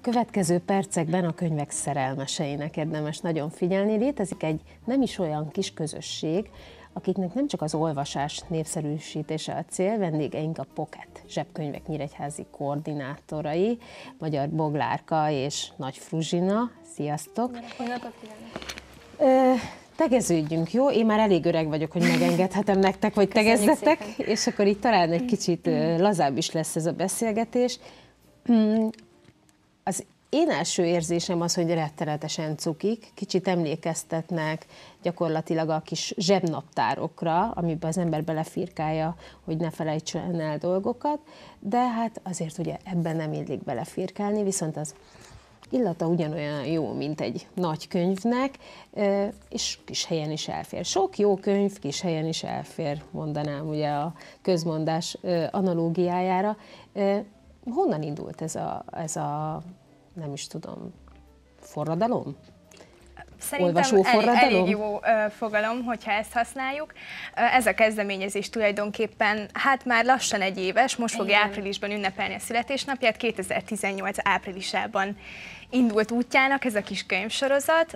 következő percekben a könyvek szerelmeseinek érdemes nagyon figyelni. Létezik egy nem is olyan kis közösség, akiknek nem csak az olvasás népszerűsítése a cél, vendégeink a Pocket zsebkönyvek nyíregyházi koordinátorai, Magyar Boglárka és Nagy Fruzsina. Sziasztok! Tegeződjünk, jó? Én már elég öreg vagyok, hogy megengedhetem nektek, hogy tegezzetek, és akkor így talán egy kicsit lazább is lesz ez a beszélgetés. Az én első érzésem az, hogy rettenetesen cukik, kicsit emlékeztetnek gyakorlatilag a kis zsebnaptárokra, amiben az ember belefirkálja, hogy ne felejtsen el dolgokat, de hát azért ugye ebben nem illik belefirkálni, viszont az illata ugyanolyan jó, mint egy nagy könyvnek, és kis helyen is elfér. Sok jó könyv kis helyen is elfér, mondanám ugye a közmondás analógiájára. Honnan indult ez a nem is tudom, forradalom? Szerintem elég jó fogalom, hogyha ezt használjuk. Ez a kezdeményezés tulajdonképpen, hát már lassan egy éves, most fogja áprilisban ünnepelni a születésnapját, 2018 áprilisában indult útjának ez a kis könyvsorozat.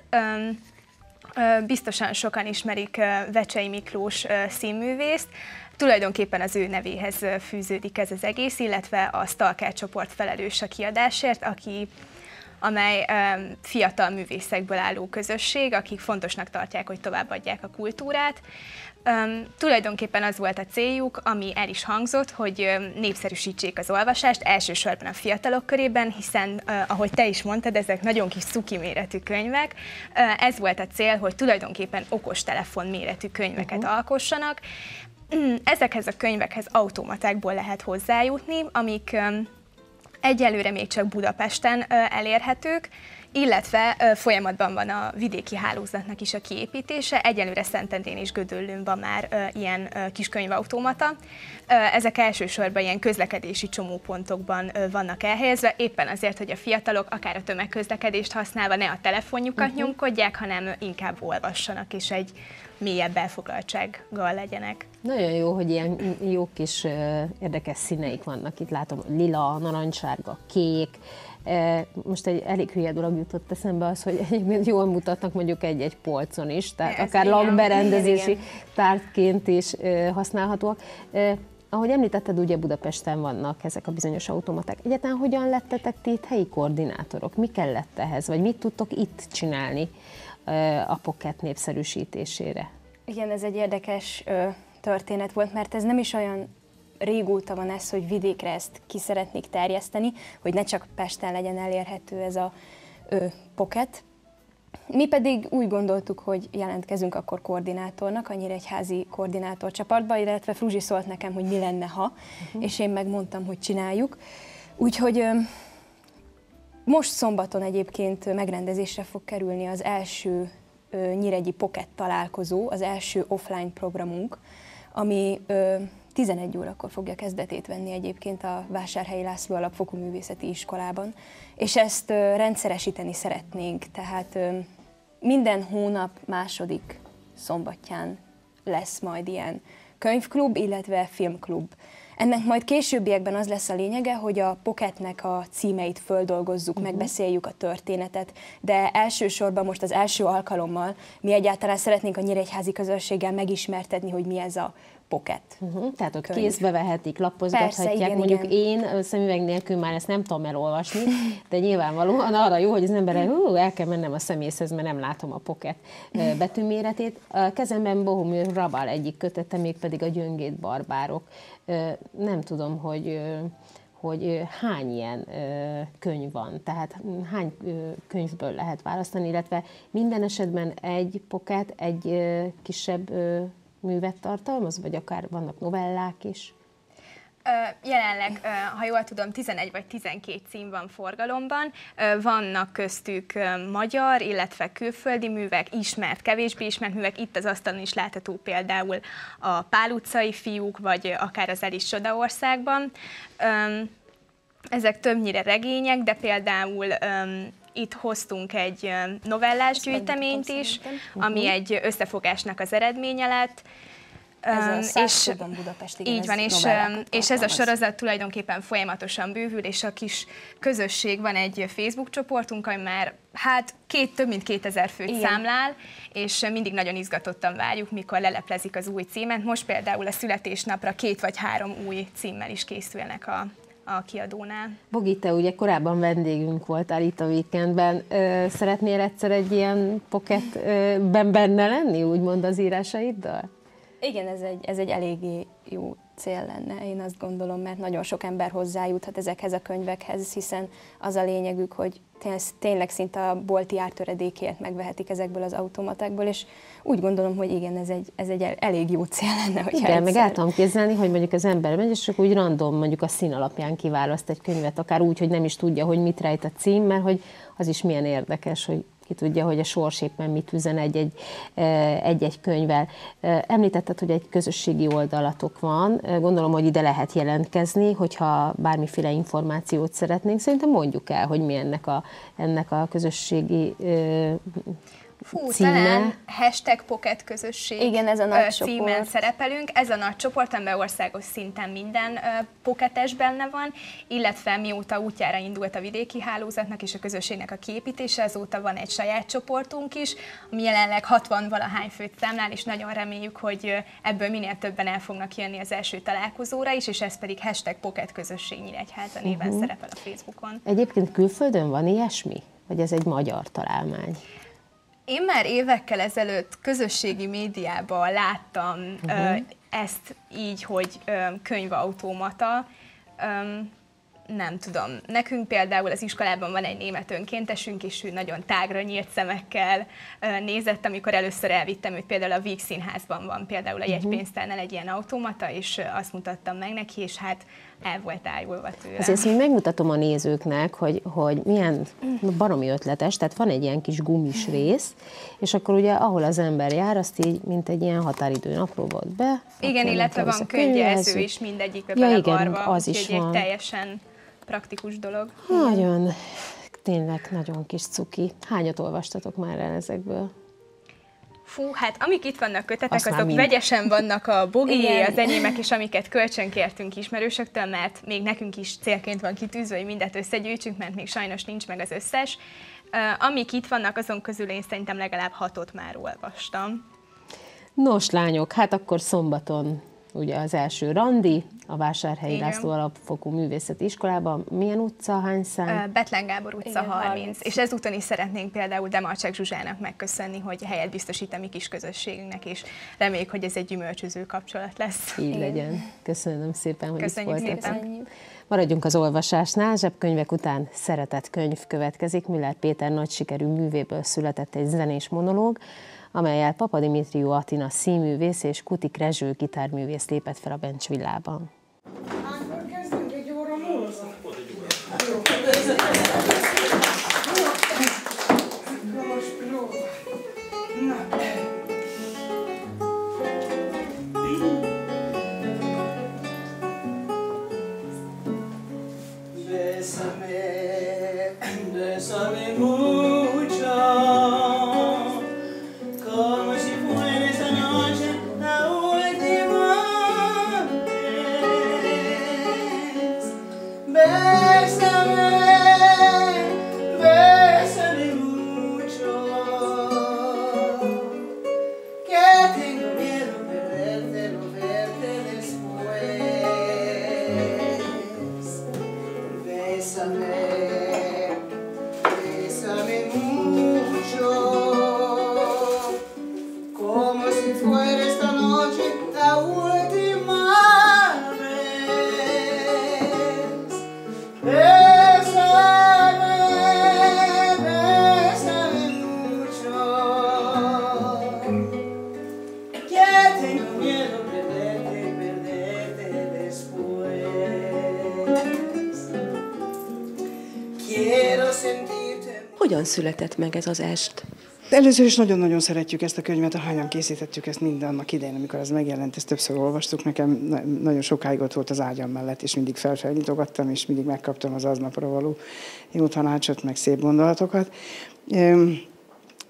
Biztosan sokan ismerik Vecsey Miklós színművészt, tulajdonképpen az ő nevéhez fűződik ez az egész, illetve a Stalker csoport felelős a kiadásért, amely fiatal művészekből álló közösség, akik fontosnak tartják, hogy továbbadják a kultúrát. Tulajdonképpen az volt a céljuk, ami el is hangzott, hogy népszerűsítsék az olvasást, elsősorban a fiatalok körében, hiszen, ahogy te is mondtad, ezek nagyon kis cuki méretű könyvek. Ez volt a cél, hogy tulajdonképpen okostelefon méretű könyveket alkossanak. Ezekhez a könyvekhez automatákból lehet hozzájutni, amik egyelőre még csak Budapesten elérhetők, illetve folyamatban van a vidéki hálózatnak is a kiépítése. Egyelőre Szentendrén és Gödöllőn van már ilyen kiskönyvautomata. Ezek elsősorban ilyen közlekedési csomópontokban vannak elhelyezve, éppen azért, hogy a fiatalok akár a tömegközlekedést használva ne a telefonjukat nyomkodják, hanem inkább olvassanak, és egy mélyebb elfoglaltsággal legyenek. Nagyon jó, hogy ilyen jó kis érdekes színeik vannak. Itt látom, lila, narancssárga, kék. Most egy elég hülye dolog jutott eszembe az, hogy egyébként jól mutatnak mondjuk egy polcon is, tehát akár lakberendezési tárgyként is használhatóak. Ahogy említetted, ugye Budapesten vannak ezek a bizonyos automaták. Egyáltalán hogyan lettetek ti itt helyi koordinátorok? Mi kellett ehhez, vagy mit tudtok itt csinálni a Pocket népszerűsítésére? Igen, ez egy érdekes történet volt, mert ez nem is olyan régóta van ez, hogy vidékre ezt ki szeretnék terjeszteni, hogy ne csak Pesten legyen elérhető ez a Pocket. Mi pedig úgy gondoltuk, hogy jelentkezünk akkor koordinátornak, a nyíregyházi koordinátorcsapatba, illetve Fruzsi szólt nekem, hogy mi lenne, ha, és én megmondtam, hogy csináljuk. Úgyhogy most szombaton egyébként megrendezésre fog kerülni az első nyíregyi Pocket találkozó, az első offline programunk, ami 11 órakor fogja kezdetét venni egyébként a Vásárhelyi László Alapfokú Művészeti Iskolában, és ezt rendszeresíteni szeretnénk, tehát minden hónap második szombatján lesz majd ilyen könyvklub, illetve filmklub. Ennek majd későbbiekben az lesz a lényege, hogy a Pocketnek a címeit földolgozzuk, megbeszéljük a történetet, de elsősorban most az első alkalommal mi egyáltalán szeretnénk a nyíregyházi közösséggel megismertetni, hogy mi ez a Pocket. Tehát ott kézbe vehetik, lapozgathatják. Persze, igen, mondjuk igen. Én szemüveg nélkül már ezt nem tudom elolvasni, de nyilvánvalóan arra jó, hogy az ember el kell mennem a szemészhez, mert nem látom a Pocket betűméretét. A kezemben Bohumil Hrabal egyik kötete, még pedig a Gyöngéd barbárok. Nem tudom, hogy hány ilyen könyv van, tehát hány könyvből lehet választani, illetve minden esetben egy Pocket, egy kisebb művet tartalmaz, vagy akár vannak novellák is? Jelenleg, ha jól tudom, 11 vagy 12 cím van forgalomban. Vannak köztük magyar, illetve külföldi művek, ismert, kevésbé ismert művek. Itt az asztalon is látható például a Pál utcai fiúk, vagy akár az Elis Csodaországban. Ezek többnyire regények, de például itt hoztunk egy novellás gyűjteményt is, ami egy összefogásnak az eredménye lett. Ez a Szászkóban Budapest, igen, így van, és ez a sorozat tulajdonképpen folyamatosan bővül, és a kis közösség, van egy Facebook csoportunk, ami már több mint 2000 főt számlál, és mindig nagyon izgatottan várjuk, mikor leleplezik az új címet. Most például a születésnapra 2 vagy 3 új címmel is készülnek a kiadónál. Bogi, te ugye korábban vendégünk voltál itt a Weekendben. Szeretnél egyszer egy ilyen pocketben benne lenni, úgymond az írásaiddal? Igen, ez egy eléggé jó cél lenne, én azt gondolom, mert nagyon sok ember hozzájuthat ezekhez a könyvekhez, hiszen az a lényegük, hogy tényleg szinte a bolti ártöredékért megvehetik ezekből az automatákból, és úgy gondolom, hogy igen, ez egy elég jó cél lenne, hogyha igen, meg el tudom képzelni, hogy mondjuk az ember megy, és csak úgy random, mondjuk a szín alapján kiválaszt egy könyvet, akár úgy, hogy nem is tudja, hogy mit rejt a cím, mert hogy az is milyen érdekes, hogy ki tudja, hogy a sors éppen mit üzen egy-egy könyvvel. Említetted, hogy egy közösségi oldalatok van. Gondolom, hogy ide lehet jelentkezni, hogyha bármiféle információt szeretnénk. Szerintem mondjuk el, hogy mi ennek a közösségi címe. Talán #Pocket közösség. Igen, ez a nagy címen csoport. szerepelünk. Ez a nagy csoport, amiben országos szinten minden pocketes benne van, illetve mióta útjára indult a vidéki hálózatnak és a közösségnek a kiépítése, azóta van egy saját csoportunk is, ami jelenleg 60-valahány főt számlál, és nagyon reméljük, hogy ebből minél többen el fognak jönni az első találkozóra is, és ez pedig #Pocket közösség Nyíregyháza néven szerepel a Facebookon. Egyébként külföldön van ilyesmi? Vagy ez egy magyar találmány? Én már évekkel ezelőtt közösségi médiában láttam ezt így, hogy könyvautomata. Nem tudom. Nekünk például az iskolában van egy német önkéntesünk, és ő nagyon tágra nyílt szemekkel nézett, amikor először elvittem őt, például a Víg Színházban van például a jegypénztárnál egy ilyen automata, és azt mutattam meg neki, és el volt ájulva tőle. Azért még megmutatom a nézőknek, hogy milyen baromi ötletes, tehát van egy ilyen kis gumis rész, és akkor ugye ahol az ember jár, azt így, mint egy ilyen határidőn apróbott be. Igen, illetve van könyvjelző is mindegyikbe belevarva, az is van. Egy teljesen praktikus dolog. Nagyon, tényleg nagyon kis cuki. Hányat olvastatok már el ezekből? Amik itt vannak kötetek, azok vegyesen vannak, a Bogié, az enyémek is, amiket kölcsönkértünk ismerősöktől, mert még nekünk is célként van kitűzve, hogy mindet összegyűjtsünk, mert még sajnos nincs meg az összes. Amik itt vannak, azon közül én szerintem legalább 6-ot már olvastam. Nos, lányok, akkor szombaton ugye az első randi, a Vásárhelyi László Alapfokú Művészeti Iskolában. Milyen utca, hány szám? Bethlen Gábor utca 30. És ezúton is szeretnénk például Demarcsák Zsuzsának megköszönni, hogy helyet biztosít a mi kis közösségünknek, és reméljük, hogy ez egy gyümölcsöző kapcsolat lesz. Így legyen. Köszönöm szépen, hogy Köszönjük itt voltatok. szépen. Maradjunk az olvasásnál. Zsebkönyvek után Szeretett könyv következik. Müller Péter nagy sikerű művéből született egy zenés monológ, amellyel Papadimitriou Atina színművész és Kutik Rezső gitárművész lépett fel a Bencs villában. Akkor kezdünk egy óra múlva. Most próba. Na. Bésame mucho. Hogyan született meg ez az est? Először is nagyon-nagyon szeretjük ezt a könyvet, ahányan készítettük ezt mind annak idején, amikor ez megjelent, ezt többször olvastuk. Nekem nagyon sokáig ott volt az ágyam mellett, és mindig felnyitogattam, és mindig megkaptam az aznapra való jó tanácsot, meg szép gondolatokat.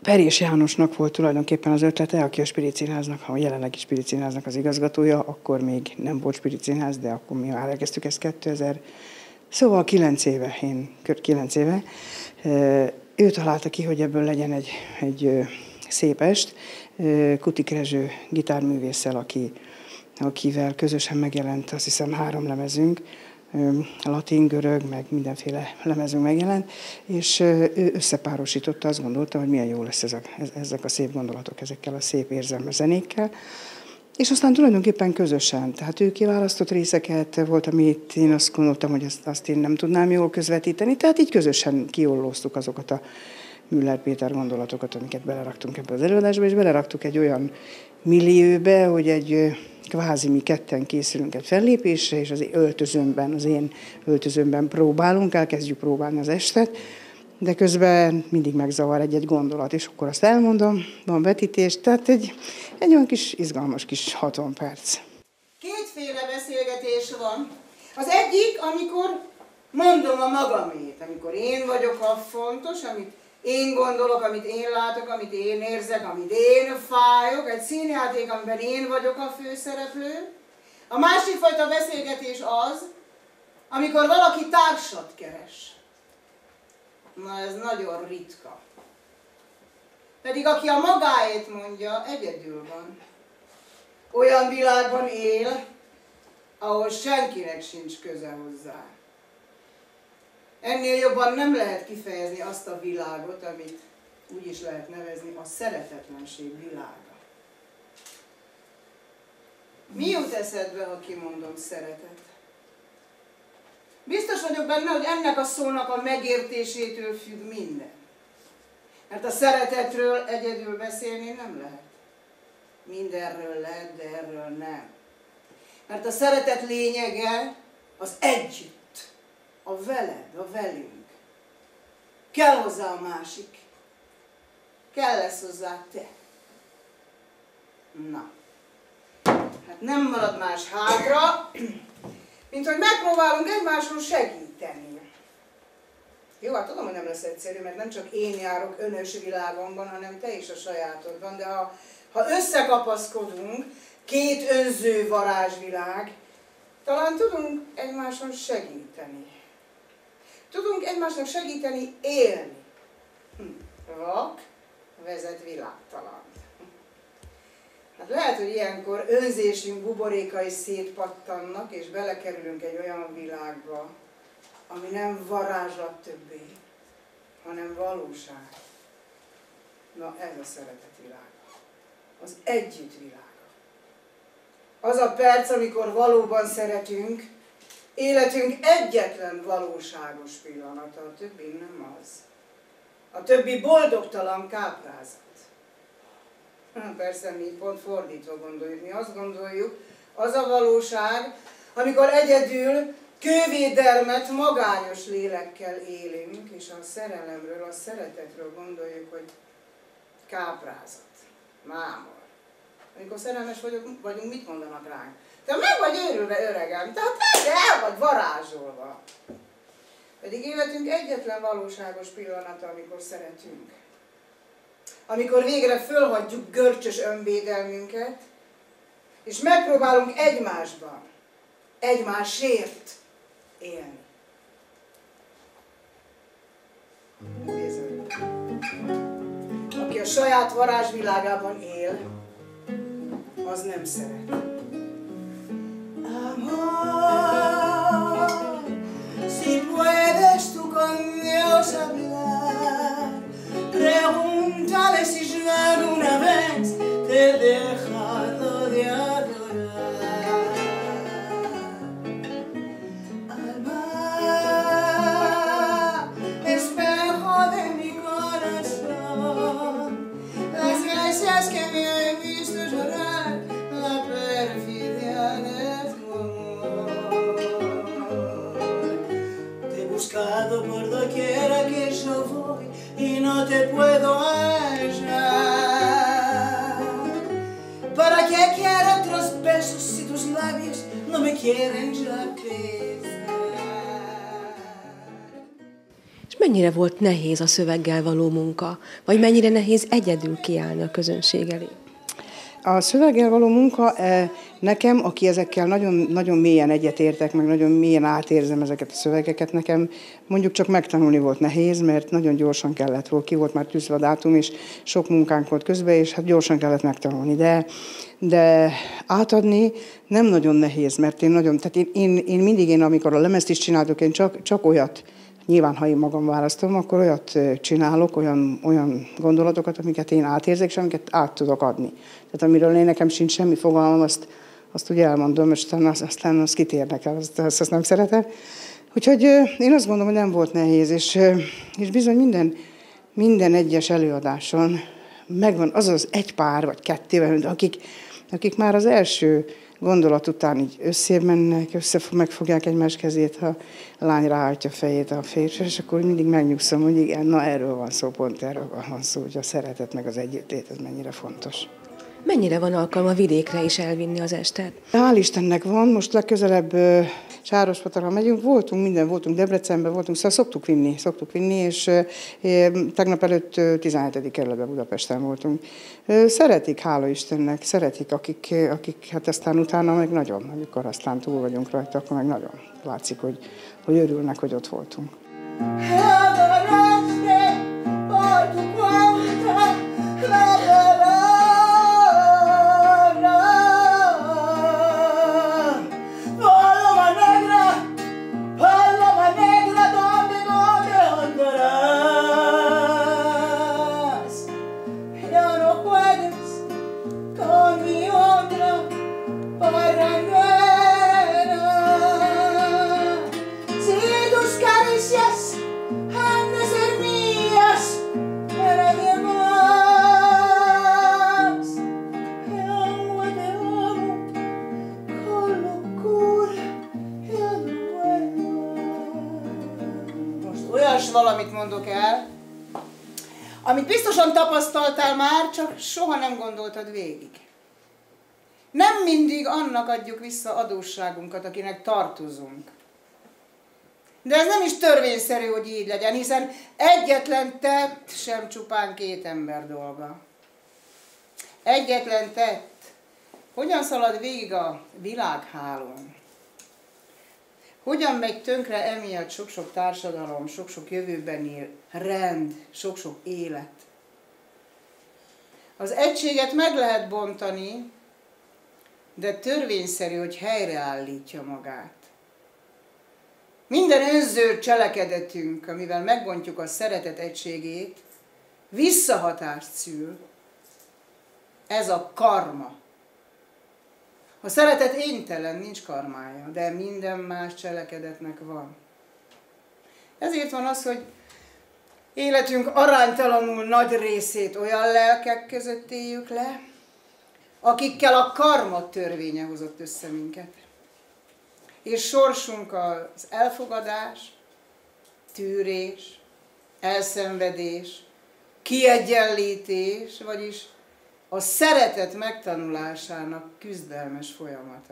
Perés Jánosnak volt tulajdonképpen az ötlete, aki a Spirit Színháznak, a jelenlegi Spirit Színháznak az igazgatója, akkor még nem volt Spirit Színház, de akkor mi már elkezdtük ezt 2000, szóval 9 éve, én 9 éve. Ő találta ki, hogy ebből legyen egy szép est. Kutik Rezső gitárművésszel, akivel közösen megjelent, azt hiszem 3 lemezünk, latin, görög, meg mindenféle lemezünk megjelent, és ő összepárosította, azt gondolta, hogy milyen jó lesz ezek a szép gondolatok, ezekkel a szép érzelmes zenékkel. És aztán tulajdonképpen közösen, tehát ő kiválasztott részeket, volt, amit én azt gondoltam, hogy azt én nem tudnám jól közvetíteni, tehát így közösen kiollóztuk azokat a Müller Péter gondolatokat, amiket beleraktunk ebbe az előadásba, és beleraktuk egy olyan millióbe, hogy egy kvázi mi ketten készülünk egy fellépésre, és az én öltözőmben próbálunk, elkezdjük próbálni az estet, de közben mindig megzavar egy gondolat, és akkor azt elmondom, van vetítés, tehát egy olyan kis izgalmas kis 60 perc. Kétféle beszélgetés van. Az egyik, amikor mondom a magamét, amikor én vagyok a fontos, amit én gondolok, amit én látok, amit én érzek, amit én fájok, egy színjáték, amiben én vagyok a főszereplő. A másik fajta beszélgetés az, amikor valaki társat keres. Na ez nagyon ritka. Pedig aki a magáét mondja, egyedül van. Olyan világban él, ahol senkinek sincs köze hozzá. Ennél jobban nem lehet kifejezni azt a világot, amit úgy is lehet nevezni, a szeretetlenség világa. Mi jut eszedbe, ha kimondom szeretet? Biztos vagyok benne, hogy ennek a szónak a megértésétől függ minden. Mert a szeretetről egyedül beszélni nem lehet. Mindenről lehet, de erről nem. Mert a szeretet lényege az együtt. A veled, a velünk. Kell hozzá a másik. Kell lesz hozzá te. Na. Hát nem marad más hátra, mint hogy megpróbálunk egymáson segíteni. Jó, hát tudom, hogy nem lesz egyszerű, mert nem csak én járok önös világomban, hanem te is a sajátodban, de ha összekapaszkodunk, két önző varázsvilág, talán tudunk egymáson segíteni. Tudunk egymásnak segíteni élni. Vak vezet világtalant. Hát lehet, hogy ilyenkor önzésünk buborékai szétpattannak, és belekerülünk egy olyan világba, ami nem varázslat többé, hanem valóság. Na ez a szeretet világa. Az együtt világa. Az a perc, amikor valóban szeretünk, életünk egyetlen valóságos pillanata, a többi nem az. A többi boldogtalan káprázat. Persze mi pont fordítva gondoljuk. Mi azt gondoljuk, az a valóság, amikor egyedül kővédelmet magányos lélekkel élünk, és a szerelemről, a szeretetről gondoljuk, hogy káprázat, mámor. Amikor szerelmes vagyunk, mit mondanak ránk? Te meg vagy őrülve, öregem, tehát el vagy varázsolva. Pedig életünk egyetlen valóságos pillanata, amikor szeretünk. Amikor végre fölhagyjuk görcsös önvédelmünket, és megpróbálunk egymásban, egymásért élni. Aki a saját varázsvilágában él, az nem szeret. Amor, si puedes tú con Dios hablar, pregúntale si yo alguna vez te he dejado de adorar. Alma, espejo de mi corazón, las veces que me he visto llorar, la perfidia de tu amor. Te he buscado por doquiera que yo voy y no te puedo hallar. ¿Para qué quiero otros besos si tus labios no me quieren ya besar? Mennyire volt nehéz a szöveggel való munka, vagy mennyire nehéz egyedül kiállni a közönség elé? A szöveggel való munka nekem, aki ezekkel nagyon, nagyon mélyen egyetértek, meg nagyon mélyen átérzem ezeket a szövegeket, nekem mondjuk csak megtanulni volt nehéz, mert nagyon gyorsan kellett volna, ki volt már tűzve a dátum, és sok munkánk volt közben, és hát gyorsan kellett megtanulni. De átadni nem nagyon nehéz, mert én mindig, amikor a lemezt is csináltok, én csak olyat, nyilván, ha én magam választom, akkor olyat csinálok, olyan gondolatokat, amiket én átérzek, és amiket át tudok adni. Tehát amiről én nekem sincs semmi fogalmam, azt ugye elmondom, és aztán az kitérnek el, azt nem szeretem. Úgyhogy én azt gondolom, hogy nem volt nehéz, és bizony minden egyes előadáson megvan az egy pár, vagy kettő, akik már az első gondolat után így összemennek, meg fogják egymás kezét, ha a lány ráálltja a fejét a férfi, és akkor mindig megnyugszom, hogy igen, na erről van szó, pont erről van szó, hogy a szeretet meg az együttlét, ez mennyire fontos. Mennyire van alkalma vidékre is elvinni az estet? Hál' Istennek van, most legközelebb Sárospatara megyünk, voltunk Debrecenben, szóval szoktuk vinni, és tegnap előtt 17. kerületben Budapesten voltunk. Szeretik, hála Istennek, akik hát aztán utána meg nagyon, amikor aztán túl vagyunk rajta, akkor meg nagyon látszik, hogy örülnek, hogy ott voltunk. Valamit mondok el, amit biztosan tapasztaltál már, csak soha nem gondoltad végig. Nem mindig annak adjuk vissza adósságunkat, akinek tartozunk. De ez nem is törvényszerű, hogy így legyen, hiszen egyetlen tett sem csupán két ember dolga. Egyetlen tett. Hogyan szalad végig a világhálón? Hogyan megy tönkre emiatt sok-sok társadalom, sok-sok jövőbeni rend, sok-sok élet? Az egységet meg lehet bontani, de törvényszerű, hogy helyreállítja magát. Minden önző cselekedetünk, amivel megbontjuk a szeretet egységét, visszahatást szül. Ez a karma. A szeretet énytelen, nincs karmája, de minden más cselekedetnek van. Ezért van az, hogy életünk aránytalanul nagy részét olyan lelkek között éljük le, akikkel a karma törvénye hozott össze minket. És sorsunk az elfogadás, tűrés, elszenvedés, kiegyenlítés, vagyis a szeretet megtanulásának küzdelmes folyamata.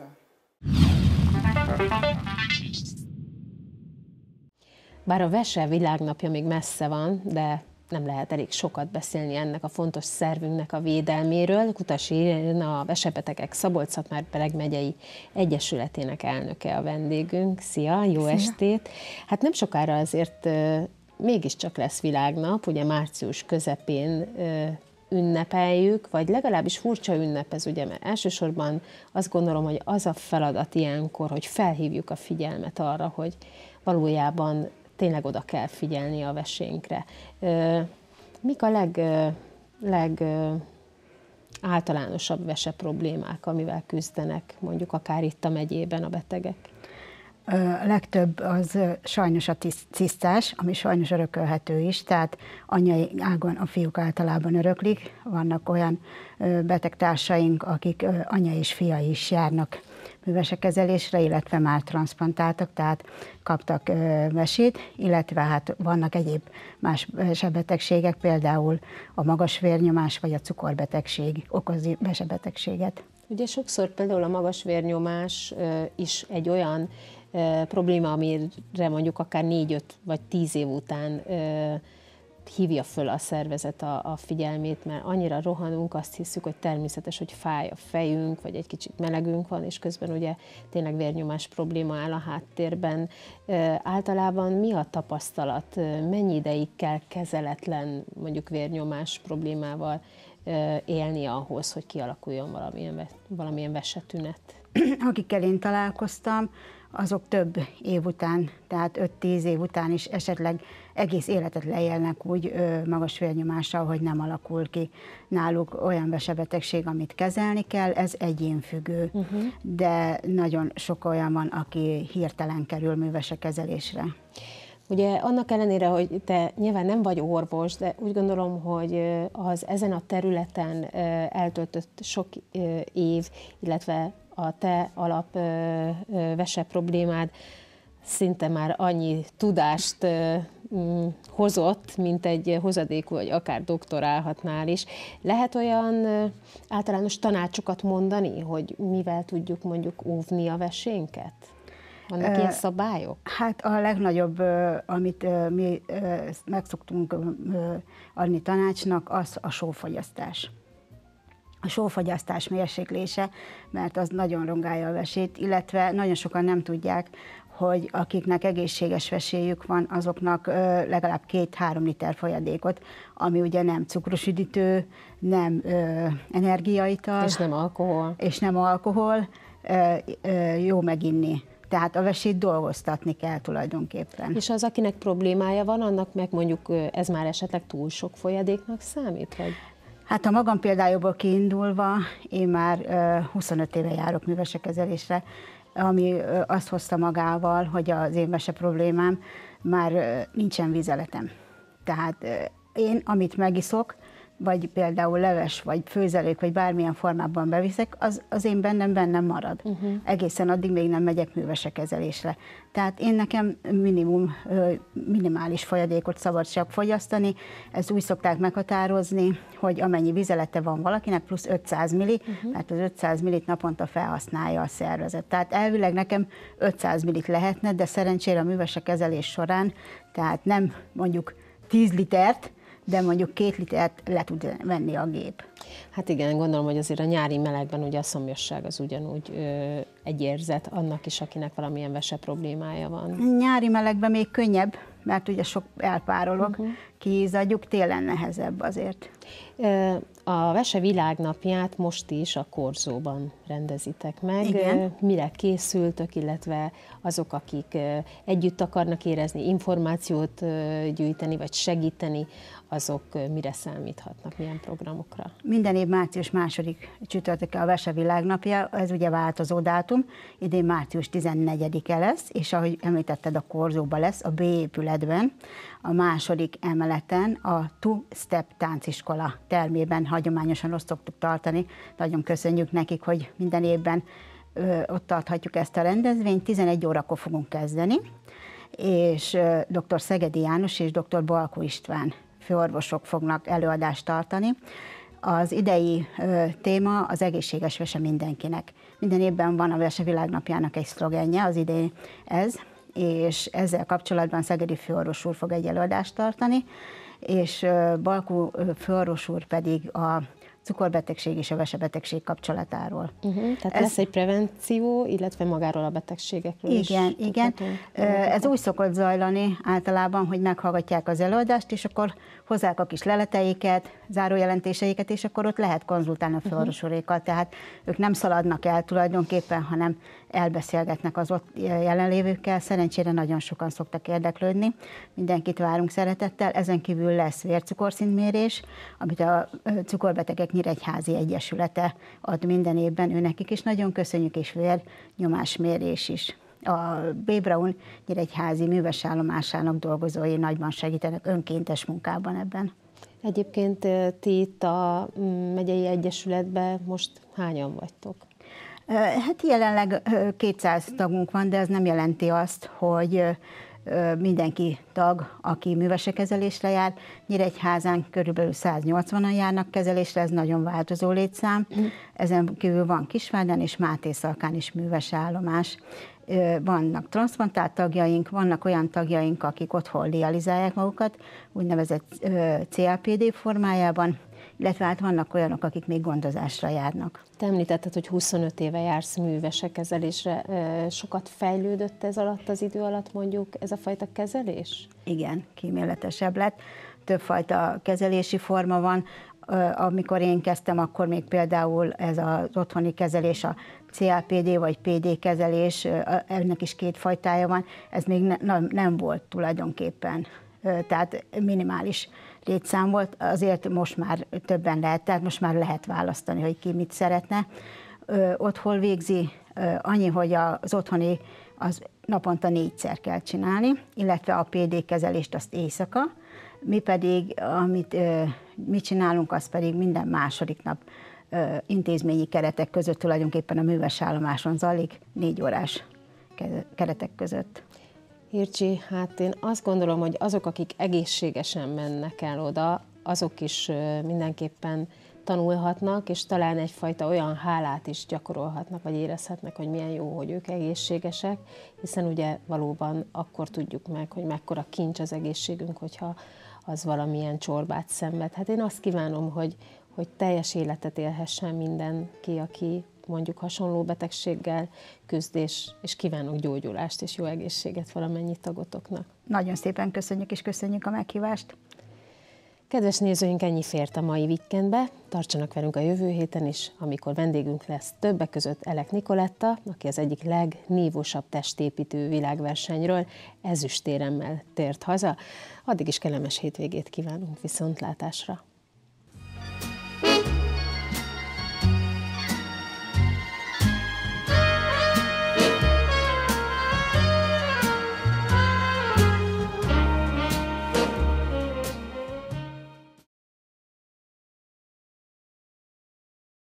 Bár a Vese világnapja még messze van, de nem lehet elég sokat beszélni ennek a fontos szervünknek a védelméről. Kutasi Irén, a Vesebetegek Szabolcs-Szatmár-Bereg megyei egyesületének elnöke a vendégünk. Szia, jó Szia. Estét! Hát nem sokára azért mégiscsak lesz világnap, ugye március közepén ünnepeljük, vagy legalábbis furcsa ünnep ez, ugye, mert elsősorban azt gondolom, hogy az a feladat ilyenkor, hogy felhívjuk a figyelmet arra, hogy valójában tényleg oda kell figyelni a vesénkre. Mik a általánosabb vese problémák, amivel küzdenek mondjuk akár itt a megyében a betegek? A legtöbb az sajnos a cisztás, ami sajnos örökölhető is, tehát anyai ágon a fiúk általában öröklik. Vannak olyan betegtársaink, akik anya és fia is járnak művesekezelésre, illetve már transzplantáltak, tehát kaptak vesét, illetve hát vannak egyéb más vesebetegségek, például a magas vérnyomás vagy a cukorbetegség okozi vesebetegséget. Ugye sokszor például a magas vérnyomás is egy olyan probléma, amire mondjuk akár 4-5 vagy 10 év után hívja föl a szervezet a figyelmét, mert annyira rohanunk, azt hiszük, hogy természetes, hogy fáj a fejünk, vagy egy kicsit melegünk van, és közben ugye tényleg vérnyomás probléma áll a háttérben. Általában mi a tapasztalat? Mennyi ideig kell kezeletlen, mondjuk vérnyomás problémával élni ahhoz, hogy kialakuljon valamilyen vesetünet? Akikkel én találkoztam, azok több év után, tehát 5-10 év után is esetleg egész életet leélnek úgy magas vérnyomással, hogy nem alakul ki náluk olyan vesebetegség, amit kezelni kell, ez egyénfüggő, de nagyon sok olyan van, aki hirtelen kerül művesekezelésre. Ugye annak ellenére, hogy te nyilván nem vagy orvos, de úgy gondolom, hogy az ezen a területen eltöltött sok év, illetve a te alapvese problémád szinte már annyi tudást hozott, mint egy hozadékú, vagy akár doktorálhatnál is. Lehet olyan általános tanácsokat mondani, hogy mivel tudjuk mondjuk óvni a vesénket? Vannak ilyen szabályok? Hát a legnagyobb, amit mi meg szoktunk adni tanácsnak, az a sófogyasztás. A sófogyasztás mérséklése, mert az nagyon rongálja a vesét, illetve nagyon sokan nem tudják, hogy akiknek egészséges veséjük van, azoknak legalább 2-3 liter folyadékot, ami ugye nem cukrosüdítő, nem energiaital. És nem alkohol, jó meginni. Tehát a vesét dolgoztatni kell tulajdonképpen. És az, akinek problémája van, annak meg mondjuk ez már esetleg túl sok folyadéknak számít? Vagy? Hát a magam példájából kiindulva, én már 25 éve járok művesekezelésre, ami azt hozta magával, hogy az én vese problémám már nincsen vizeletem. Tehát én, amit megiszok, vagy például leves, vagy főzelék, vagy bármilyen formában beviszek, az én bennem marad. Egészen addig még nem megyek művesekezelésre. Tehát én nekem minimális folyadékot szabad csak fogyasztani, ezt úgy szokták meghatározni, hogy amennyi vizelete van valakinek, plusz 500 milli, tehát az 500 millit naponta felhasználja a szervezet. Tehát elvileg nekem 500 millit lehetne, de szerencsére a művesekezelés során, tehát nem mondjuk 10 litert, de mondjuk 2 litert le tud venni a gép. Hát igen, gondolom, hogy azért a nyári melegben ugye a szomjasság az ugyanúgy egy érzet annak is, akinek valamilyen vese problémája van. Nyári melegben még könnyebb, mert ugye sok elpárolog, kiizzadjuk, télen nehezebb azért. A Vese Világnapját most is a Korzóban rendezitek meg. Igen. Mire készültök, illetve azok, akik együtt akarnak érezni, információt gyűjteni, vagy segíteni, azok mire számíthatnak, milyen programokra? Minden év március 2. csütörtöke a Vese Világnapja, ez ugye változó dátum, idén március 14-e lesz, és ahogy említetted, a Korzóban lesz, a B épületben, a 2. emeleten, a Two Step tánciskola termében hagyományosan azt szoktuk tartani. Nagyon köszönjük nekik, hogy minden évben ott tarthatjuk ezt a rendezvényt. 11 órakor fogunk kezdeni, és dr. Szegedi János és dr. Balkó István főorvosok fognak előadást tartani. Az idei téma az egészséges vese mindenkinek. Minden évben van a Vese Világnapjának egy szlogenje, az idén ez, és ezzel kapcsolatban Szegedi főorvos úr fog egy előadást tartani, és Balkó főorvos úr pedig a cukorbetegség és a vesebetegség kapcsolatáról. Tehát lesz egy prevenció, illetve magáról a betegségekről igen, is. Igen, ez úgy szokott zajlani általában, hogy meghallgatják az előadást, és akkor hozzák a kis leleteiket, zárójelentéseiket, és akkor ott lehet konzultálni a főorvosurékkal. Tehát ők nem szaladnak el tulajdonképpen, hanem elbeszélgetnek az ott jelenlévőkkel. Szerencsére nagyon sokan szoktak érdeklődni. Mindenkit várunk szeretettel. Ezen kívül lesz vércukorszintmérés, amit a Cukorbetegek Nyíregyházi Egyesülete ad minden évben. Őnekik is nagyon köszönjük, és vérnyomásmérés is. A B. Braun Nyíregyházi művesállomásának dolgozói nagyban segítenek önkéntes munkában ebben. Egyébként ti itt a megyei egyesületben most hányan vagytok? Hát jelenleg 200 tagunk van, de ez nem jelenti azt, hogy mindenki tag, aki művesekezelésre jár. Nyíregyházán körülbelül 180-an járnak kezelésre, ez nagyon változó létszám. Ezen kívül van Kisvárdán és Mátészalkán is művesállomás. vannak transzplantált tagjaink, vannak olyan tagjaink, akik otthon dializálják magukat, úgynevezett CLPD formájában, illetve hát vannak olyanok, akik még gondozásra járnak. Te említetted, hogy 25 éve jársz művese kezelésre. Sokat fejlődött ez alatt az idő alatt mondjuk ez a fajta kezelés? Igen, kíméletesebb lett. Többfajta kezelési forma van. Amikor én kezdtem, akkor még például ez az otthoni kezelés, a CLPD vagy PD kezelés, ennek is két fajtája van, ez még nem volt tulajdonképpen, tehát minimális létszám volt, azért most már többen lehet, tehát most már lehet választani, hogy ki mit szeretne. Ott hol végzi, annyi, hogy az otthoni az naponta 4-szer kell csinálni, illetve a PD kezelést azt éjszaka, mi pedig, amit mi csinálunk, az pedig minden második nap intézményi keretek között, tulajdonképpen a műves állomáson zajlik, 4 órás keretek között. Ircsi, hát én azt gondolom, hogy azok, akik egészségesen mennek el oda, azok is mindenképpen tanulhatnak, és talán egyfajta olyan hálát is gyakorolhatnak, vagy érezhetnek, hogy milyen jó, hogy ők egészségesek, hiszen ugye valóban akkor tudjuk meg, hogy mekkora kincs az egészségünk, hogyha az valamilyen csorbát szenved. Hát én azt kívánom, hogy teljes életet élhessen mindenki, aki mondjuk hasonló betegséggel küzd, és kívánok gyógyulást és jó egészséget valamennyi tagotoknak. Nagyon szépen köszönjük, és köszönjük a meghívást. Kedves nézőink, ennyi fért a mai Weekendbe. Tartsanak velünk a jövő héten is, amikor vendégünk lesz többek között Elek Nikoletta, aki az egyik legnívósabb testépítő világversenyről ezüstéremmel tért haza. Addig is kellemes hétvégét kívánunk, viszontlátásra!